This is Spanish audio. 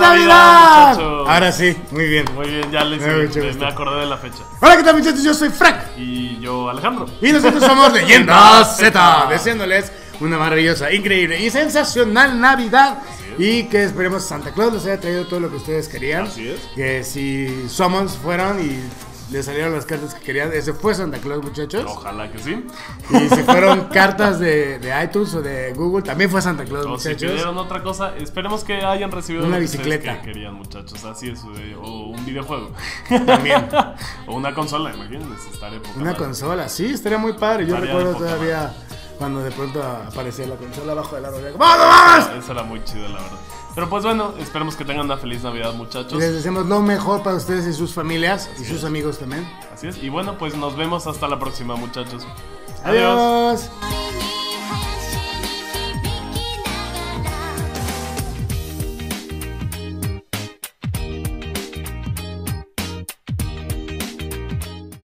Navidad! muchachos! Ahora sí, muy bien. Muy bien, ya me acordé de la fecha. Hola, ¿qué tal, muchachos? Yo soy Frank. Y yo, Alejandro. Y nosotros somos Leyendas Z, deseándoles una maravillosa, increíble y sensacional Navidad. Y que esperemos Santa Claus les haya traído todo lo que ustedes querían. Así es. Que si fueron y les salieron las cartas que querían, ese fue Santa Claus, muchachos. Ojalá que sí. Y si fueron cartas de iTunes o de Google, también fue Santa Claus, O si muchachos. pidieron otra cosa, esperemos que hayan recibido Una lo que ustedes bicicleta. que querían, muchachos. Así es, o un videojuego. También. O una consola, imagínense, estaré poca Una madre. consola, sí, estaría muy padre. Yo Estaría recuerdo de poca todavía cuando de pronto aparecía la consola abajo del árbol. ¡Vamos, vamos! Eso era muy chido, la verdad. Pero pues bueno, esperemos que tengan una feliz Navidad, muchachos. Les deseamos lo mejor para ustedes y sus familias y sus amigos también. Así es. Y bueno, pues nos vemos hasta la próxima, muchachos. Adiós.